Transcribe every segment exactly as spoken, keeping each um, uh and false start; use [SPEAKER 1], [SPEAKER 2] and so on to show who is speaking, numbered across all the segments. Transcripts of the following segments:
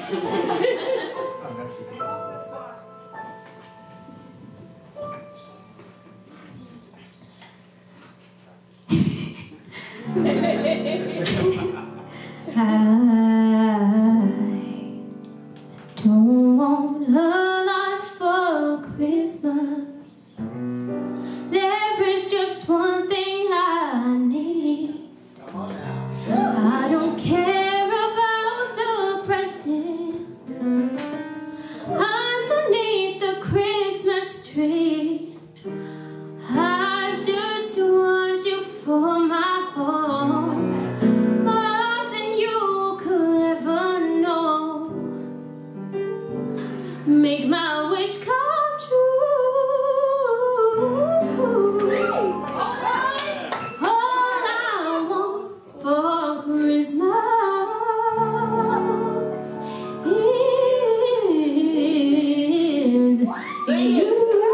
[SPEAKER 1] don't want a lot for Christmas. There is just one thing I need. I don't care about the presents underneath the Christmas tree. I just want you for my home, more than you could ever know. Make my wish come true. All I want for Christmas is you.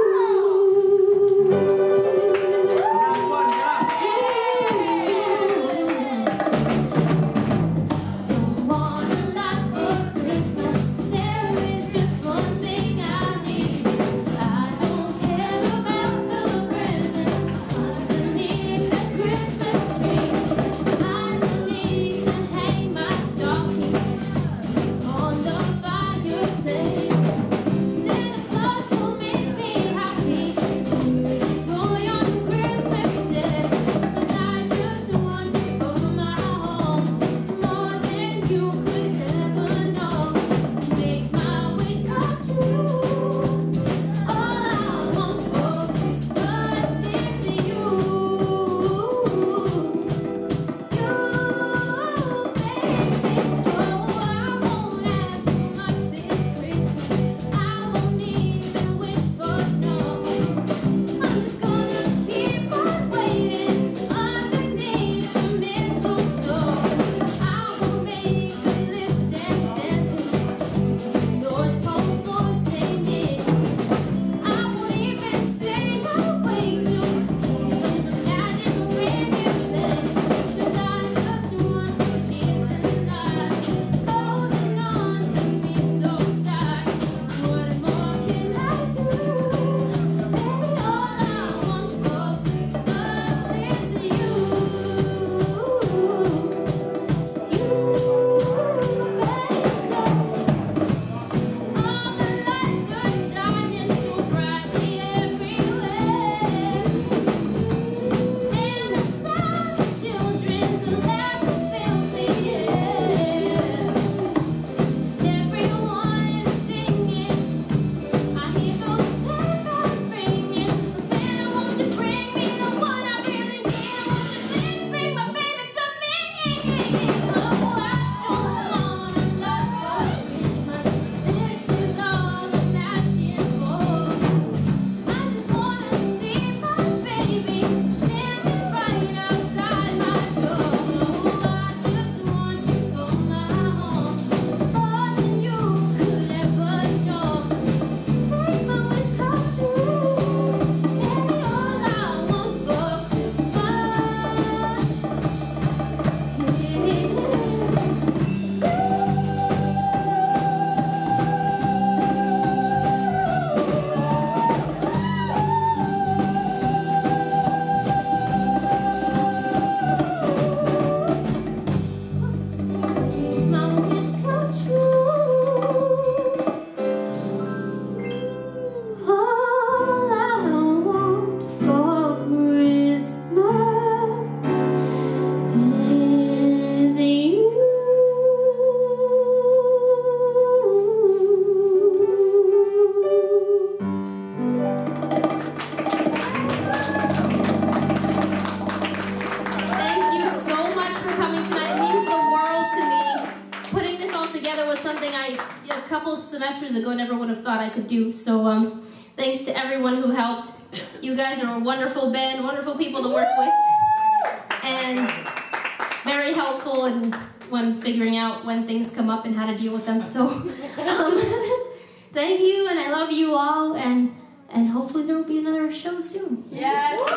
[SPEAKER 2] semesters ago never would have thought I could do. So um, thanks to everyone who helped. You guys are a wonderful band, wonderful people to work with, and very helpful in when figuring out when things come up and how to deal with them. So um, thank you, and I love you all, and and hopefully there will be another show soon.
[SPEAKER 3] Yes.